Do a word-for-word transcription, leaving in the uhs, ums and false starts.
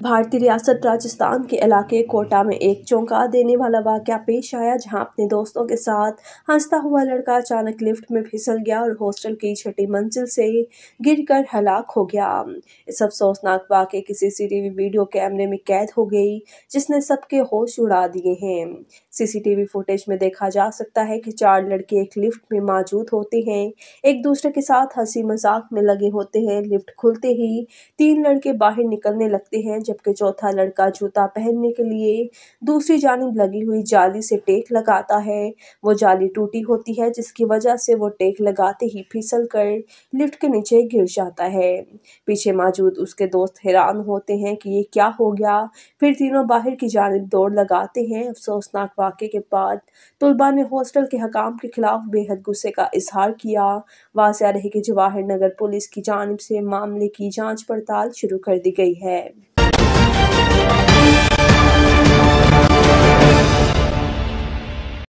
भारतीय रियासत राजस्थान के इलाके कोटा में एक चौंका देने वाला वाकया पेश आया, जहां अपने दोस्तों के साथ हंसता हुआ लड़का अचानक लिफ्ट में फिसल गया और हॉस्टल की छठी मंजिल से गिरकर हलाक हो गया। इस अफसोसनाक वाकये की सीसीटीवी वीडियो कैमरे में कैद हो गई, जिसने सबके होश उड़ा दिए हैं। सीसीटीवी फुटेज में देखा जा सकता है कि चार लड़के एक लिफ्ट में मौजूद होते हैं, एक दूसरे के साथ हंसी मजाक में लगे होते हैं। लिफ्ट खुलते ही तीन लड़के बाहर निकलने लगते हैं, जबकि चौथा लड़का जूता पहनने के लिए दूसरी जानिब लगी हुई जाली से टेक लगाता है। वो जाली टूटी होती है, जिसकी वजह से वो टेक लगाते ही फिसल कर लिफ्ट के नीचे गिर जाता है। पीछे मौजूद उसके दोस्त हैरान होते हैं कि ये क्या हो गया। फिर तीनों बाहर की जानिब दौड़ लगाते हैं। अफसोसनाक वाकये के बाद तुलबा ने हॉस्टल के हकाम के खिलाफ बेहद गुस्से का इजहार किया। वाज़ेह रहे कि जवाहर नगर पुलिस की जानिब से मामले की जांच पड़ताल शुरू कर दी गई है।